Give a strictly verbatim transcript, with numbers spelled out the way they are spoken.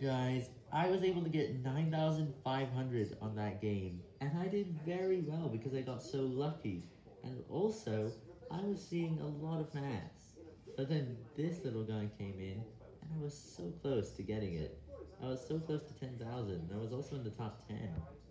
Guys, I was able to get nine thousand five hundred on that game, and I did very well because I got so lucky, and also, I was seeing a lot of maths. But then this little guy came in, and I was so close to getting it. I was so close to ten thousand, and I was also in the top ten.